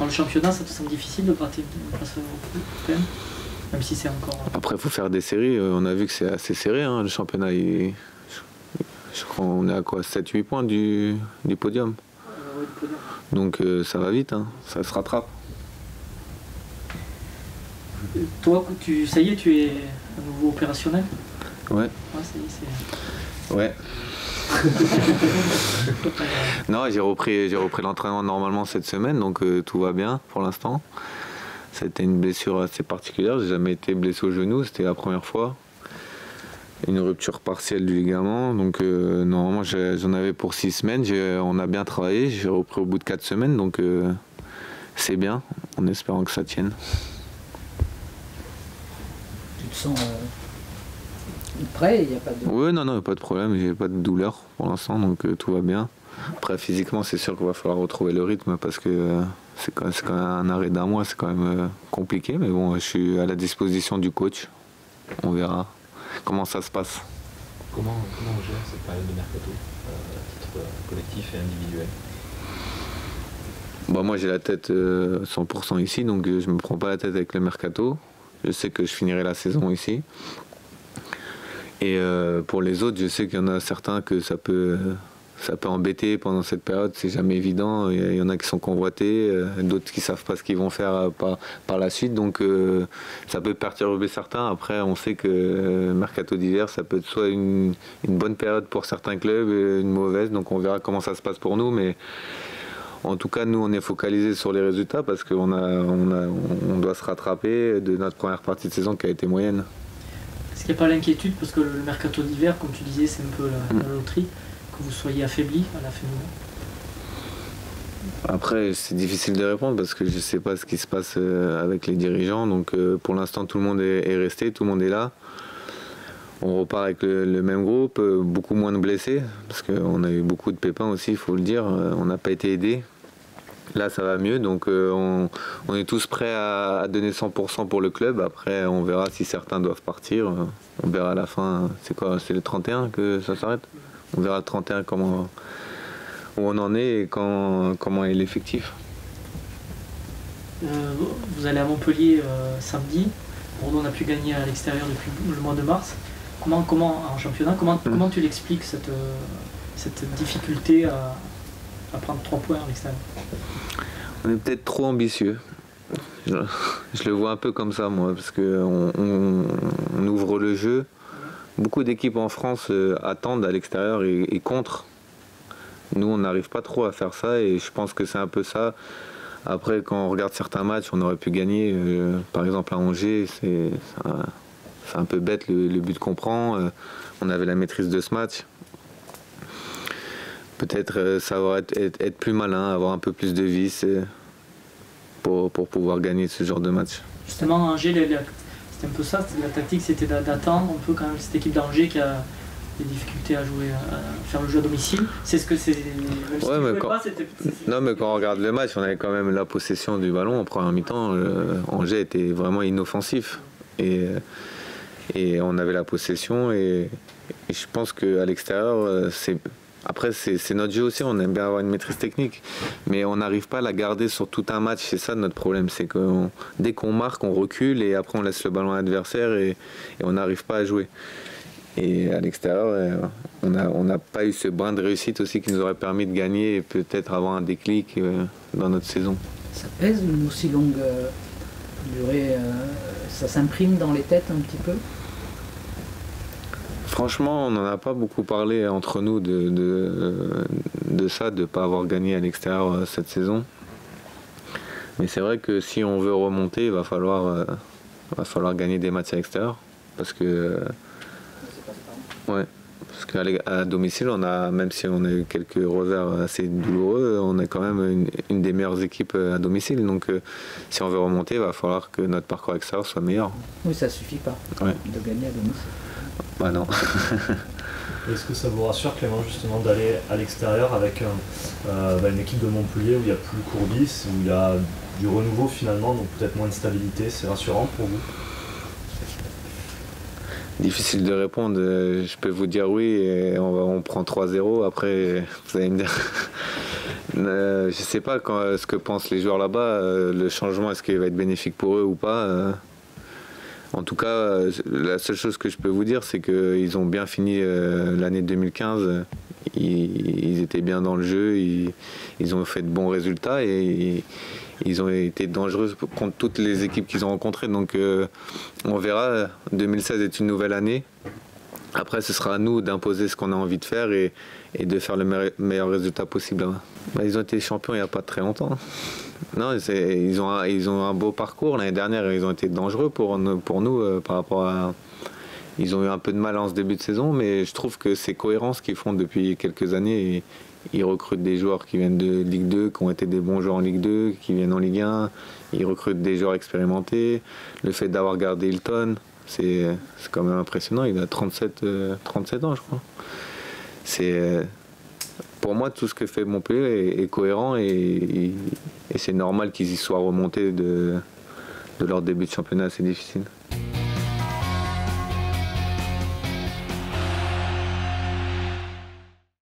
Dans le championnat, ça te semble difficile de gratter une place européenne, même si c'est encore... Après, il faut faire des séries. On a vu que c'est assez serré, hein, le championnat. Je crois qu'on est à quoi, 7-8 points du podium. Oui, du podium. Donc ça va vite, hein, ça se rattrape. Toi, ça y est, tu es à nouveau opérationnel? Ouais. Ça y est, c'est... Ouais. Non, j'ai repris l'entraînement normalement cette semaine, donc tout va bien pour l'instant. C'était une blessure assez particulière, j'ai jamais été blessé au genou, c'était la première fois. Une rupture partielle du ligament, donc normalement j'en avais pour 6 semaines, on a bien travaillé, j'ai repris au bout de 4 semaines, donc c'est bien, en espérant que ça tienne. Tu te sens prêt, il n'y a pas de... Oui, non, pas de problème, j'ai pas de douleur pour l'instant, donc tout va bien. Après, physiquement, c'est sûr qu'il va falloir retrouver le rythme parce que c'est quand même un arrêt d'un mois, c'est quand même compliqué, mais bon, je suis à la disposition du coach, on verra comment ça se passe. Comment on gère cette période de mercato à titre collectif et individuel? Moi, j'ai la tête 100% ici, donc je me prends pas la tête avec le mercato. Je sais que je finirai la saison ici. Et pour les autres, je sais qu'il y en a certains que ça peut embêter pendant cette période, c'est jamais évident. Il y en a qui sont convoités, d'autres qui savent pas ce qu'ils vont faire par la suite, donc ça peut perturber certains. Après, on sait que le mercato d'hiver, ça peut être soit une bonne période pour certains clubs et une mauvaise, donc on verra comment ça se passe pour nous. Mais en tout cas, nous, on est focalisé sur les résultats parce qu'on doit se rattraper de notre première partie de saison qui a été moyenne. Est-ce qu'il n'y a pas l'inquiétude, parce que le mercato d'hiver, comme tu disais, c'est un peu la loterie, que vous soyez affaibli à la fin du mois? Après, c'est difficile de répondre parce que je ne sais pas ce qui se passe avec les dirigeants. Donc pour l'instant, tout le monde est resté, tout le monde est là. On repart avec le même groupe, beaucoup moins de blessés, parce qu'on a eu beaucoup de pépins aussi, il faut le dire. On n'a pas été aidés. Là, ça va mieux, donc on est tous prêts à donner 100% pour le club. Après, on verra si certains doivent partir. On verra à la fin. C'est quoi? C'est le 31 que ça s'arrête? On verra le 31 où on en est et comment est l'effectif. Vous allez à Montpellier samedi. Bordeaux n'a pu gagner à l'extérieur depuis le mois de mars. Comment en championnat, comment tu l'expliques cette difficulté à prendre 3 points à l'extérieur? On est peut-être trop ambitieux. Je le vois un peu comme ça, moi, parce qu'on ouvre le jeu. Beaucoup d'équipes en France attendent à l'extérieur et contre. Nous, on n'arrive pas trop à faire ça et je pense que c'est un peu ça. Après, quand on regarde certains matchs, on aurait pu gagner. Par exemple, à Angers, c'est un peu bête le but qu'on prend. On avait la maîtrise de ce match. Peut-être ça va être plus malin, avoir un peu plus de vis pour pouvoir gagner ce genre de match. Justement, Angers, c'était un peu ça, la tactique, c'était d'attendre un peu quand même cette équipe d'Angers qui a des difficultés à jouer, à faire le jeu à domicile. C'est ce que c'est. Ouais, mais quand on regarde le match, on avait quand même la possession du ballon en première mi-temps. Angers était vraiment inoffensif. Et on avait la possession et je pense qu'à l'extérieur, après c'est notre jeu aussi, on aime bien avoir une maîtrise technique, mais on n'arrive pas à la garder sur tout un match. C'est ça notre problème, c'est que dès qu'on marque, on recule et après on laisse le ballon à l'adversaire et on n'arrive pas à jouer. Et à l'extérieur, on n'a pas eu ce brin de réussite aussi qui nous aurait permis de gagner et peut-être avoir un déclic dans notre saison. Ça pèse une aussi longue durée, ça s'imprime dans les têtes un petit peu? Franchement, on n'en a pas beaucoup parlé entre nous de ça, de ne pas avoir gagné à l'extérieur cette saison. Mais c'est vrai que si on veut remonter, il va falloir gagner des matchs à l'extérieur. Parce que qu'à domicile, même si on a eu quelques revers assez douloureux, on est quand même une des meilleures équipes à domicile. Donc si on veut remonter, il va falloir que notre parcours extérieur soit meilleur. Oui, ça suffit pas de gagner à domicile. Bah non. Est-ce que ça vous rassure, Clément, justement, d'aller à l'extérieur avec une équipe de Montpellier où il y a plus Courbis, où il y a du renouveau finalement, donc peut-être moins de stabilité? C'est rassurant pour vous? Difficile de répondre. Je peux vous dire oui, et on prend 3-0. Après, vous allez me dire. Je sais pas ce que pensent les joueurs là-bas. Le changement, est-ce qu'il va être bénéfique pour eux ou pas. En tout cas, la seule chose que je peux vous dire, c'est qu'ils ont bien fini l'année 2015. Ils étaient bien dans le jeu, ils ont fait de bons résultats et ils ont été dangereux contre toutes les équipes qu'ils ont rencontrées. Donc on verra. 2016 est une nouvelle année. Après, ce sera à nous d'imposer ce qu'on a envie de faire et de faire le meilleur résultat possible. Ils ont été champions il n'y a pas très longtemps. Non, ils ont un beau parcours. L'année dernière, ils ont été dangereux pour nous par rapport à... Ils ont eu un peu de mal en ce début de saison, mais je trouve que c'est cohérent ce qu'ils font depuis quelques années. Et ils recrutent des joueurs qui viennent de Ligue 2, qui ont été des bons joueurs en Ligue 2, qui viennent en Ligue 1. Ils recrutent des joueurs expérimentés. Le fait d'avoir gardé Hilton, c'est quand même impressionnant. Il a 37 ans, je crois. Pour moi, tout ce que fait Montpellier est cohérent et c'est normal qu'ils y soient remontés de leur début de championnat assez difficile.